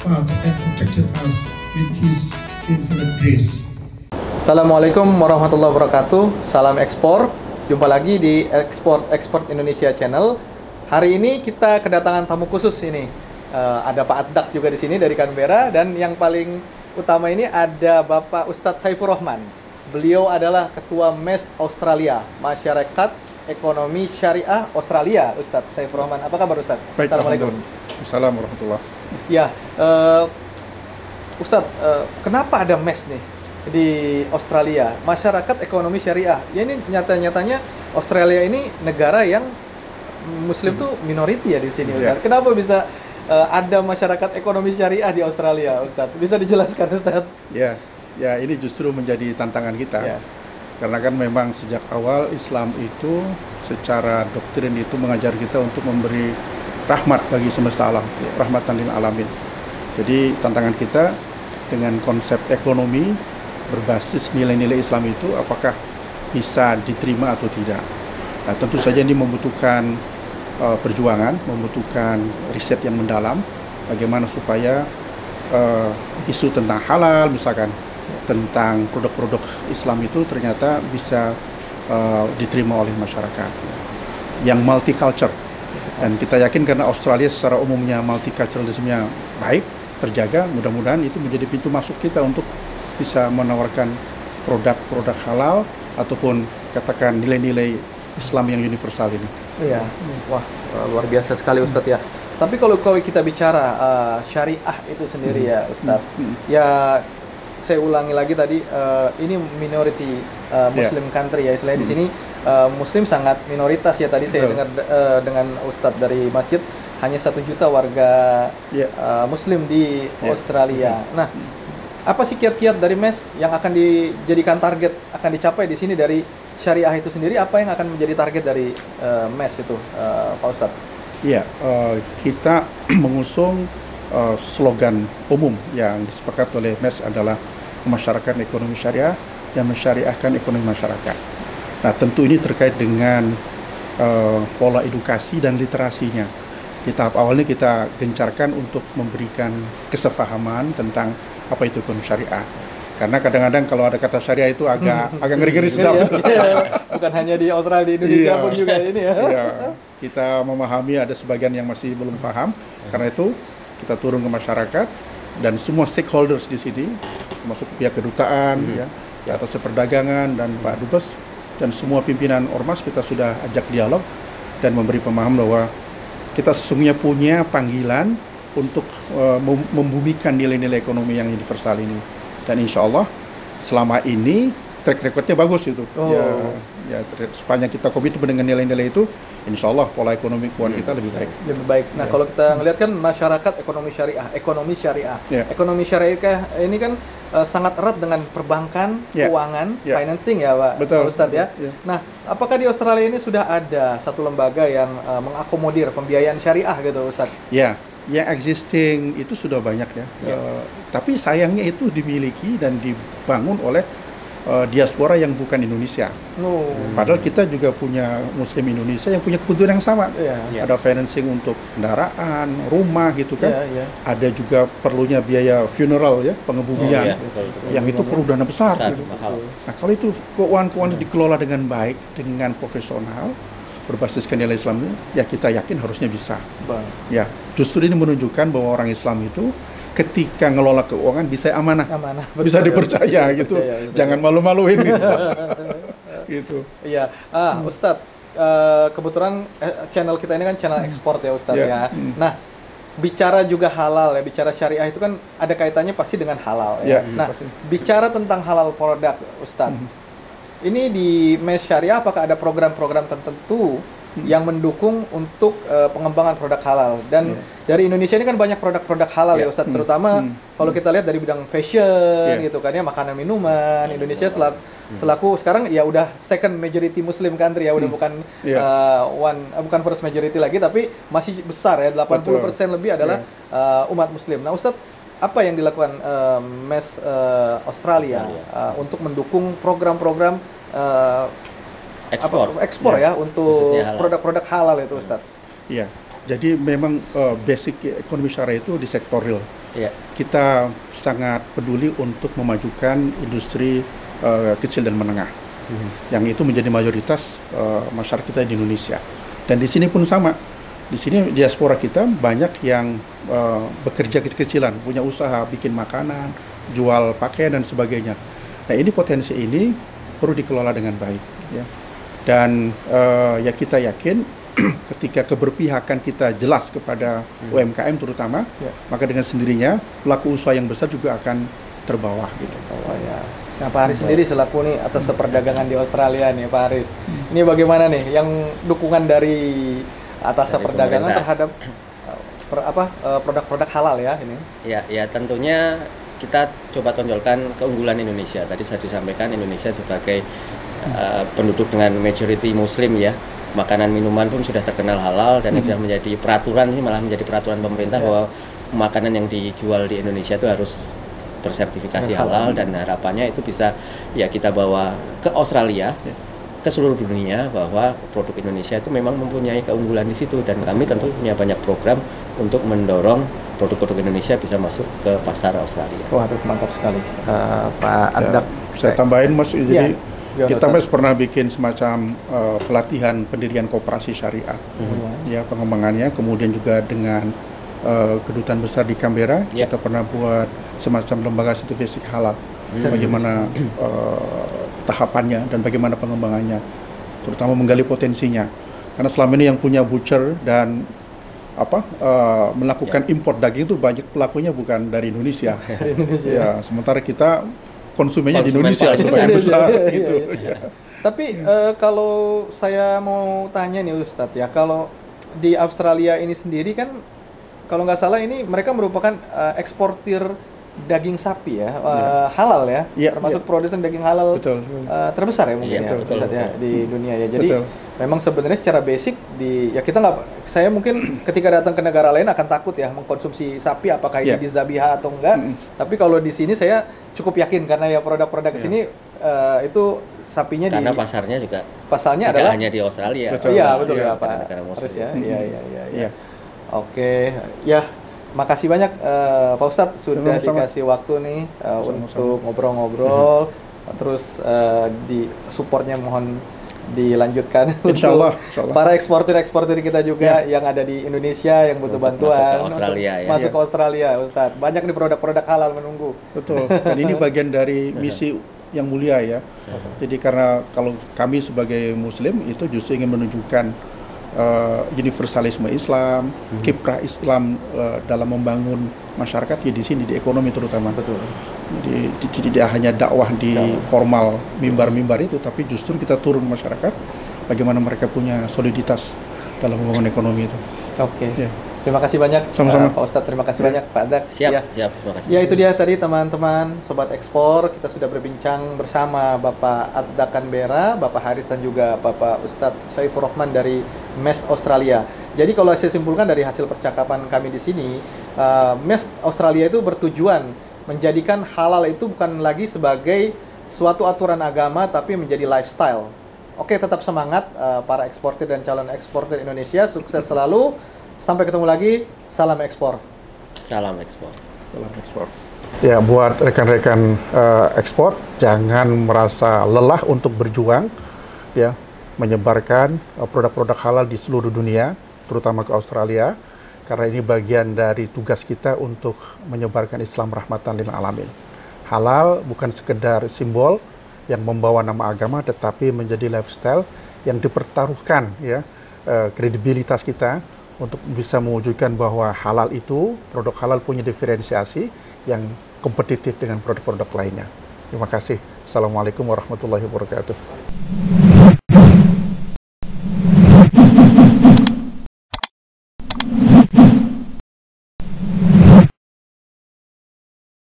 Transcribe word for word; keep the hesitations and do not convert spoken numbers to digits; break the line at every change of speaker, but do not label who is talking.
Father and protected us with His infinite grace.
Assalamualaikum warahmatullahi wabarakatuh. Salam ekspor. Jumpa lagi di Ekspor Ekspor Indonesia Channel. Hari ini kita kedatangan tamu khusus ini. Uh, ada Pak Addak juga di sini dari Canberra, dan yang paling utama ini ada Bapak Ustadz Saifur Rahman. Beliau adalah Ketua M E S Australia, Masyarakat Ekonomi Syariah Australia. Ustadz Saifur Rahman, apa kabar Ustadz?
Baik,
Assalamualaikum.
Assalamualaikum warahmatullahi.
Ya, uh, Ustadz, uh, kenapa ada M E S nih di Australia, Masyarakat Ekonomi Syariah? Ya, ini nyata-nyatanya Australia ini negara yang Muslim tuh minoriti ya di sini, Ustadz. Yeah. Kenapa bisa uh, ada Masyarakat Ekonomi Syariah di Australia, Ustadz? Bisa dijelaskan, Ustadz?
Ya, ya ini justru menjadi tantangan kita.
Yeah.
Karena kan memang sejak awal Islam itu secara doktrin itu mengajar kita untuk memberi rahmat bagi semesta alam, rahmatan lil alamin. Jadi tantangan kita dengan konsep ekonomi berbasis nilai-nilai Islam itu apakah bisa diterima atau tidak. Nah, tentu saja ini membutuhkan uh, perjuangan, membutuhkan riset yang mendalam, bagaimana supaya uh, isu tentang halal misalkan, tentang produk-produk Islam itu ternyata bisa uh, diterima oleh masyarakat yang multicultural. Dan kita yakin karena Australia secara umumnya multiculturalismenya baik, terjaga, mudah-mudahan itu menjadi pintu masuk kita untuk bisa menawarkan produk-produk halal ataupun katakan nilai-nilai Islam yang universal ini.
Iya, wah luar biasa sekali Ustadz ya. Tapi kalau kalau kita bicara uh, syariah itu sendiri ya Ustadz, hmm. ya saya ulangi lagi tadi, uh, ini minority uh, Muslim yeah. country ya istilahnya. Hmm. Di sini uh, Muslim sangat minoritas ya. Tadi Betul. Saya dengar uh, dengan Ustadz dari masjid hanya satu juta warga yeah. uh, Muslim di yeah. Australia. Hmm. Nah, apa sih kiat-kiat dari M E S yang akan dijadikan target, akan dicapai di sini dari syariah itu sendiri? Apa yang akan menjadi target dari uh, M E S itu, uh, Pak Ustadz?
Iya, uh, kita mengusung uh, slogan umum yang disepakati oleh M E S adalah memasyarakatkan ekonomi syariah dan mensyariahkan ekonomi masyarakat. Nah, tentu ini terkait dengan uh, pola edukasi dan literasinya. Di tahap awalnya kita gencarkan untuk memberikan kesepahaman tentang apa itu ekonomi syariah. Karena kadang-kadang kalau ada kata syariah itu agak hmm. agak ngeri-ngeri sedap.
Ya, bukan hanya di Australia, di Indonesia
iya,
pun juga ini ya.
Iya. Kita memahami ada sebagian yang masih belum paham. Karena itu kita turun ke masyarakat dan semua stakeholders di sini, termasuk pihak kedutaan, hmm. ya, di atas perdagangan dan Pak Dubes dan semua pimpinan ormas kita sudah ajak dialog dan memberi pemahaman bahwa kita sesungguhnya punya panggilan untuk uh, membumikan nilai-nilai ekonomi yang universal ini. Dan insya Allah selama ini track recordnya bagus itu. Oh. Ya, ya sepanjang kita komitmen dengan nilai-nilai itu, insya Allah pola ekonomi keuangan hmm. kita lebih baik.
Lebih baik. Nah, ya. Kalau kita ngelihat kan masyarakat ekonomi syariah, ekonomi syariah, ya. Ekonomi syariah ini kan uh, sangat erat dengan perbankan, ya. Keuangan, ya. Financing ya, Pak, Betul. Pak Ustadz ya. Ya. Nah, apakah di Australia ini sudah ada satu lembaga yang uh, mengakomodir pembiayaan syariah gitu, Ustadz?
Ya. Yang existing itu sudah banyak ya, ya. Uh, tapi sayangnya itu dimiliki dan dibangun oleh uh, diaspora yang bukan Indonesia. Oh. Padahal kita juga punya Muslim Indonesia yang punya kebutuhan yang sama. Ya. Ya. Ada financing untuk kendaraan, rumah gitu kan. Ya, ya. Ada juga perlunya biaya funeral ya, pengebumian, oh, ya. Betul, betul. Yang itu perlu dana besar. besar gitu. Nah, kalau itu keuangan-keuangan ya. Dikelola dengan baik, dengan profesional, berbasiskan nilai Islam, ya kita yakin harusnya bisa. Bang. Ya, justru ini menunjukkan bahwa orang Islam itu ketika ngelola keuangan bisa amanah, amanah betul, bisa dipercaya ya, gitu, percaya, jangan malu-maluin gitu. Gitu. Iya,
ah hmm. Ustadz, uh, kebetulan uh, channel kita ini kan channel ekspor ya Ustadz yeah. ya. Hmm. Nah, bicara juga halal ya, bicara syariah itu kan ada kaitannya pasti dengan halal ya. Yeah, nah, pasti. Bicara tentang halal produk, Ustadz. Hmm. Ini di M E S Syariah apakah ada program-program tertentu hmm. yang mendukung untuk uh, pengembangan produk halal? Dan yeah. dari Indonesia ini kan banyak produk-produk halal yeah. ya Ustadz, hmm. terutama hmm. kalau kita lihat dari bidang fashion yeah. gitu kan ya, makanan minuman. Indonesia selaku, selaku sekarang ya udah second majority Muslim country ya, udah hmm. bukan yeah. uh, one uh, bukan first majority lagi, tapi masih besar ya, delapan puluh persen lebih adalah yeah. uh, umat Muslim. Nah Ustadz, apa yang dilakukan uh, M E S uh, Australia, Australia. Uh, untuk mendukung program-program uh, ekspor, apa, ekspor ya, ya untuk produk-produk halal itu, Ustadz?
Iya, Jadi memang uh, basic ekonomi syariah itu di sektor real.
Ya.
Kita sangat peduli untuk memajukan industri uh, kecil dan menengah, hmm. yang itu menjadi mayoritas uh, masyarakat kita di Indonesia. Dan di sini pun sama. Di sini diaspora kita banyak yang uh, bekerja kecil-kecilan, punya usaha, bikin makanan, jual pakaian dan sebagainya. Nah ini potensi ini perlu dikelola dengan baik. Ya. Dan uh, ya kita yakin ketika keberpihakan kita jelas kepada hmm. U M K M terutama, ya. maka dengan sendirinya pelaku usaha yang besar juga akan terbawah gitu.
Oh ya. Nah Pak Haris hmm. sendiri selaku nih atas perdagangan di Australia nih Pak Haris, hmm. ini bagaimana nih yang dukungan dari atas dari perdagangan pemerintah terhadap per, apa produk-produk halal ya ini?
Ya, ya tentunya kita coba tonjolkan keunggulan Indonesia. Tadi saya disampaikan Indonesia sebagai hmm. uh, penduduk dengan majority Muslim ya. Makanan minuman pun sudah terkenal halal dan hmm. sudah menjadi peraturan, ini malah menjadi peraturan pemerintah ya. bahwa makanan yang dijual di Indonesia itu harus bersertifikasi halal, halal dan harapannya itu bisa ya kita bawa ke Australia, ya. ke seluruh dunia bahwa produk Indonesia itu memang mempunyai keunggulan di situ dan kami tentu punya banyak program untuk mendorong produk-produk Indonesia bisa masuk ke pasar Australia.
Wah, mantap sekali, uh, Pak Addak.
Ya, saya tambahin Mas, jadi ya. Kita Mas pernah bikin semacam uh, pelatihan pendirian koperasi syariah, mm-hmm. ya pengembangannya, kemudian juga dengan uh, kedutaan besar di Canberra, yeah. kita pernah buat semacam lembaga sertifikasi halal, mm-hmm. bagaimana uh, tahapannya dan bagaimana pengembangannya, terutama menggali potensinya, karena selama ini yang punya butcher dan apa uh, melakukan yeah. import daging itu banyak pelakunya bukan dari Indonesia, Indonesia. Ya, sementara kita konsumennya Konsumen di Indonesia sebagian besar gitu.
Ya. Tapi uh, kalau saya mau tanya nih Ustadz ya, kalau di Australia ini sendiri kan kalau nggak salah ini mereka merupakan uh, eksportir daging sapi ya, uh, ya. halal ya, ya termasuk ya. produsen daging halal uh, terbesar ya mungkin ya, ya betul, Ustadz betul. ya di dunia ya. Jadi betul. memang sebenarnya secara basic di ya kita nggak, saya mungkin ketika datang ke negara lain akan takut ya mengkonsumsi sapi apakah ini yeah. dizabiha atau enggak. Mm-hmm. Tapi kalau di sini saya cukup yakin karena ya produk-produk yeah. sini uh, itu sapinya
karena
di
pasarnya juga
pasarnya
tidak
adalah
hanya di Australia.
Betul. Iya betul ya, ya Pak.
Harus
ya. Iya iya iya. Ya. Oke ya. Makasih banyak uh, Pak Ustadz sudah Sama-sama. dikasih waktu nih uh, untuk ngobrol-ngobrol, mm-hmm. terus uh, di supportnya mohon dilanjutkan
Insyaallah,
untuk
Insyaallah.
para eksportir-eksportir kita juga ya. yang ada di Indonesia yang butuh untuk bantuan
masuk ke Australia, ya.
masuk
ya.
ke Australia, Ustadz. Banyak nih produk-produk halal menunggu.
Betul. Dan ini bagian dari misi yang mulia ya. Jadi karena kalau kami sebagai Muslim itu justru ingin menunjukkan Uh, universalisme Islam, hmm. kiprah Islam uh, dalam membangun masyarakat ya di sini di ekonomi terutama.
Betul.
Jadi tidak hanya dakwah di dakwah. formal mimbar-mimbar itu, tapi justru kita turun masyarakat, bagaimana mereka punya soliditas dalam membangun ekonomi itu.
Oke. Okay. Yeah. Terima kasih banyak
Sama-sama.
Uh, Pak Ustadz, terima kasih ya. banyak Pak Addak.
Siap,
ya.
siap, terima kasih.
Ya itu dia tadi teman-teman Sobat Ekspor, kita sudah berbincang bersama Bapak Addak Canberra, Bapak Haris dan juga Bapak Ustadz Saifur Rahman dari M E S Australia. Jadi kalau saya simpulkan dari hasil percakapan kami di sini, uh, M E S Australia itu bertujuan menjadikan halal itu bukan lagi sebagai suatu aturan agama tapi menjadi lifestyle. Oke, tetap semangat uh, para eksportir dan calon eksportir Indonesia, sukses selalu. Sampai ketemu lagi, salam ekspor.
Salam ekspor.
Salam ekspor. Ya, buat rekan-rekan uh, ekspor, jangan merasa lelah untuk berjuang, ya, menyebarkan uh, produk-produk halal di seluruh dunia, terutama ke Australia, karena ini bagian dari tugas kita untuk menyebarkan Islam rahmatan lil alamin. Halal bukan sekedar simbol yang membawa nama agama, tetapi menjadi lifestyle yang dipertaruhkan, ya, uh, kredibilitas kita. Untuk bisa mewujudkan bahwa halal itu, produk halal punya diferensiasi yang kompetitif dengan produk-produk lainnya. Terima kasih. Assalamualaikum warahmatullahi wabarakatuh.